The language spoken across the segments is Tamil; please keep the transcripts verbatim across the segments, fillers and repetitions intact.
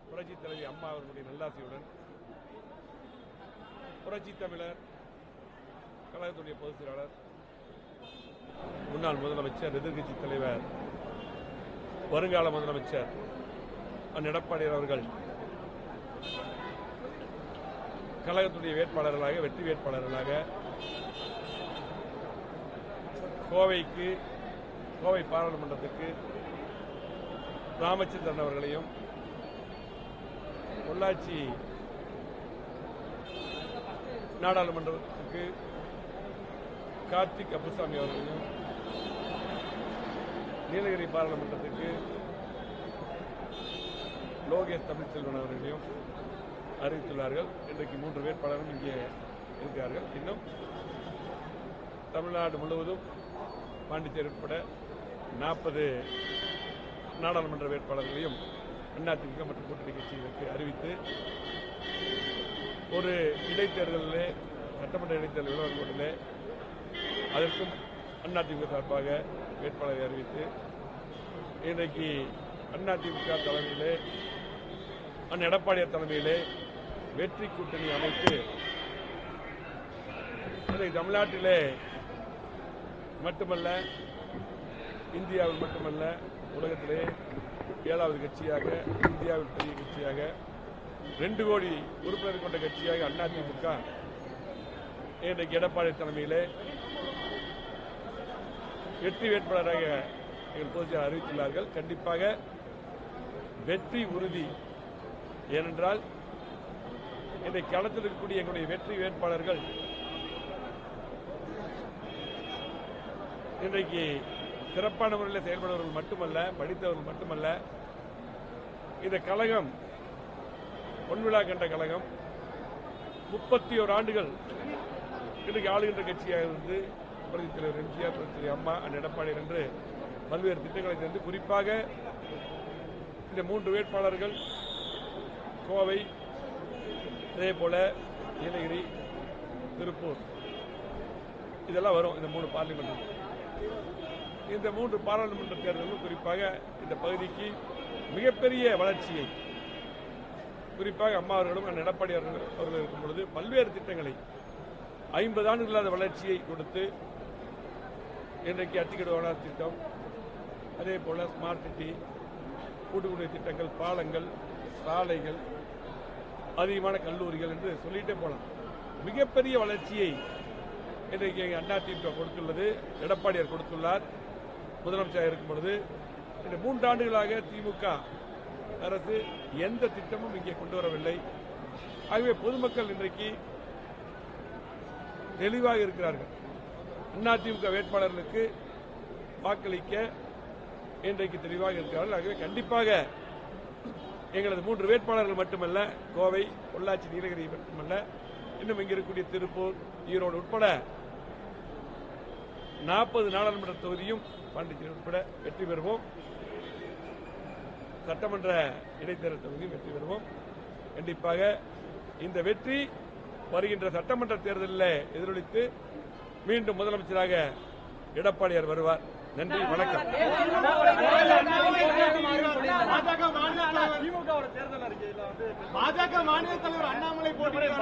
புரட்சி தலைவி அம்மா அவர்களுடைய நல்லாசியுடன் புரட்சி தமிழர் கழகத்துடைய பொதுச் செயலாளர் முன்னாள் முதலமைச்சர் எதிர்கட்சி தலைவர் வருங்கால முதலமைச்சர் எடப்பாடி அவர்கள் கழகத்துடைய வேட்பாளர்களாக வெற்றி வேட்பாளர்களாக கோவைக்கு கோவை பாராளுமன்றத்துக்கு ராமச்சந்திரன் அவர்களையும் பொள்ளாச்சி நாடாளுமன்றத்துக்கு கார்த்திக் அப்புசாமி அவர்களையும் நீலகிரி பாராளுமன்றத்துக்கு லோகேஷ் தமிழ்ச்செல்வன் அவர்களையும் அறிவித்துள்ளார்கள். இன்றைக்கு மூன்று வேட்பாளரும் இங்கே இருக்கிறார்கள். இன்னும் தமிழ்நாடு முழுவதும் பாண்டிச்சேரி உட்பட நாற்பது நாடாளுமன்ற வேட்பாளர்களையும் அதிமுக மற்றும் கூட்டணி கட்சிகளுக்கு அறிவித்து ஒரு இடைத்தேர்தலிலே சட்டமன்ற இடைத்தேர்தல் விளம்பரத்திலே அதற்கும் அதிமுக சார்பாக வேட்பாளரை அறிவித்து இன்றைக்கு அதிமுக தலைமையிலே அண்ணன் எடப்பாடியார் தலைமையிலே வெற்றி கூட்டணி அமைத்து இன்றைக்கு தமிழ்நாட்டிலே மட்டுமல்ல இந்தியாவில் மட்டுமல்ல உலகத்திலே ஏழாவது கட்சியாக இந்தியாவில் பெரிய கட்சியாக ரெண்டு கோடி உறுப்பினர் கொண்ட கட்சியாக அதிமுக இன்றைக்கு எடப்பாடி தலைமையிலே வெற்றி வேட்பாளராக எங்கள் பொதுச்செயலாளர் அறிவித்துள்ளார்கள். கண்டிப்பாக வெற்றி உறுதி. ஏனென்றால் இன்றைக்கு களத்தில் இருக்கக்கூடிய எங்களுடைய வெற்றி வேட்பாளர்கள் இன்றைக்கு சிறப்பான முறையில் செயல்படுவர்கள் மட்டுமல்ல, படித்தவர்கள் மட்டுமல்ல, இந்த கழகம் பொன்விழா கண்ட கழகம் முப்பத்தி ஓரு ஆண்டுகள் இன்றைக்கு ஆளுகின்ற கட்சியாக இருந்து புரட்சித் தலைவர் எம்ஜிஆர், புரட்சி அம்மா, எடப்பாடி என்று பல்வேறு திட்டங்களை தந்து குறிப்பாக இந்த மூன்று வேட்பாளர்கள் கோவை, அதே போல நீலகிரி, திருப்பூர் இதெல்லாம் வரும். இந்த மூணு பார்லிமெண்ட் இந்த மூன்று பாராளுமன்ற தேர்தலும் குறிப்பாக இந்த பகுதிக்கு மிகப்பெரிய வளர்ச்சியை குறிப்பாக அம்மா அவர்களும் எடப்பாடி அவர்கள் இருக்கும் பொழுது பல்வேறு திட்டங்களை ஐம்பது ஆண்டுகளாத வளர்ச்சியை கொடுத்து இன்றைக்கு அத்திக்கடை திட்டம், அதே போல ஸ்மார்ட் சிட்டி, கூட்டுக்குடிநீர் திட்டங்கள், பாலங்கள், சாலைகள், அதிகமான கல்லூரிகள் என்று சொல்லிட்டே போலாம். மிகப்பெரிய வளர்ச்சியை இன்றைக்கு அதிமுக கொடுத்துள்ளது. எடப்பாடியார் கொடுத்துள்ளார். முதலமைச்சராக இருக்கும் பொழுது இந்த மூன்றாண்டுகளாக திமுக அரசு எந்த திட்டமும் இங்கே கொண்டு வரவில்லை. ஆகவே பொதுமக்கள் இன்றைக்கு தெளிவாக இருக்கிறார்கள். அதிமுக வேட்பாளர்களுக்கு வாக்களிக்க இன்றைக்கு தெளிவாக இருக்கிறார்கள். ஆகவே கண்டிப்பாக எங்களது மூன்று வேட்பாளர்கள் மட்டுமல்ல, கோவை, பொள்ளாச்சி, நீலகிரி மட்டுமல்ல, இன்னும் இங்கே இருக்கக்கூடிய திருப்பூர், ஈரோடு உட்பட நாற்பது நாடாளுமன்ற தொகுதியும் பாண்டிச்சேரி உட்பட வெற்றி பெறுவோம். சட்டமன்ற இடைத்தேர்தல் தொகுதியும் வெற்றி பெறுவோம். கண்டிப்பாக இந்த வெற்றி வருகின்ற சட்டமன்ற தேர்தலில் எதிரொலித்து மீண்டும் முதலமைச்சராக எடப்பாடியார் வருவார். நன்றி, வணக்கம். பாஜக மாநில தலைவர் அண்ணாமலை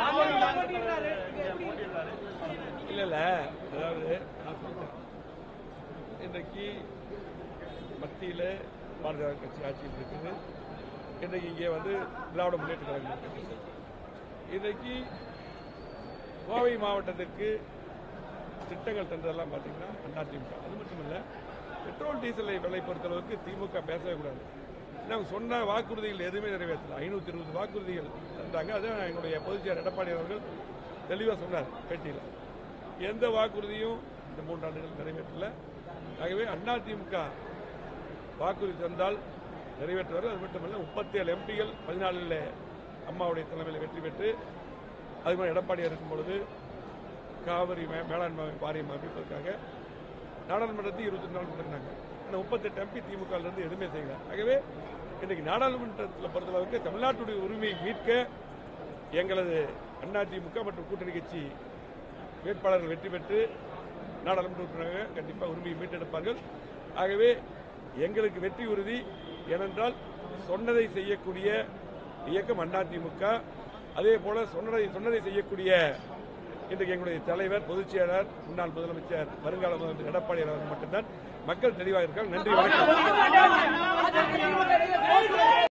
இல்ல இல்ல அதாவது இன்றைக்கு மத்தியில பாரதிய கட்சி ஆட்சியில் இருக்குது. இன்றைக்கு இங்கே வந்து திராவிட முன்னேற்ற கழகம். இன்றைக்கு கோவை மாவட்டத்திற்கு திட்டங்கள் தந்ததெல்லாம் பார்த்தீங்கன்னா அதிமுக. அது மட்டுமல்ல, பெட்ரோல் டீசலை விலை பொறுத்தளவுக்கு திமுக பேசவே கூடாது. நாங்கள் சொன்ன வாக்குறுதிகள் எதுவுமே நிறைவேற்றல. ஐநூத்தி இருபது வாக்குறுதிகள் தந்தாங்க. அது எங்களுடைய பொதுச்செயலாளர் எடப்பாடி அவர்கள் தெளிவாக சொன்னார் பேட்டியில். எந்த வாக்குறுதியும் இந்த மூன்றாண்டுகள் நிறைவேற்றல. ஆகவே அதிமுக வாக்குறுதி தந்தால் நிறைவேற்றுவார். அது மட்டுமல்ல, முப்பத்தி ஏழு எம்பிகள் பதினாலில் அம்மாவுடைய தலைமையில் வெற்றி பெற்று அதுமாதிரி எடப்பாடியார் இருக்கும் பொழுது காவிரி மேலாண்மை வாரியம் அமைப்பதற்காக நாடாளுமன்றத்தை இருபத்தி நாலு கொடுத்தாங்க. இந்த முப்பத்தெட்டு எம்பி திமுக இருந்து எதுவுமே செய்யல. ஆகவே இன்றைக்கு நாடாளுமன்றத்தில் பொறுத்தளவுக்கு தமிழ்நாட்டுடைய உரிமையை மீட்க எங்களது அதிமுக மற்றும் கூட்டணி கட்சி வேட்பாளர்கள் வெற்றி பெற்று நாடாளுமன்ற உறுப்பினராக கண்டிப்பாக உரிமையை மீட்டெடுப்பார்கள். ஆகவே எங்களுக்கு வெற்றி உறுதி. ஏனென்றால் சொன்னதை செய்யக்கூடிய இயக்கம் அதிமுக. அதே போல சொன்னதை சொன்னதை செய்யக்கூடிய இன்றைக்கு எங்களுடைய தலைவர், பொதுச் செயலாளர், முன்னாள் முதலமைச்சர், வருங்கால முதலமைச்சர் எடப்பாடி அவர்கள் மட்டும்தான். மக்கள் தெளிவாக இருக்காங்க. நன்றி, வணக்கம்.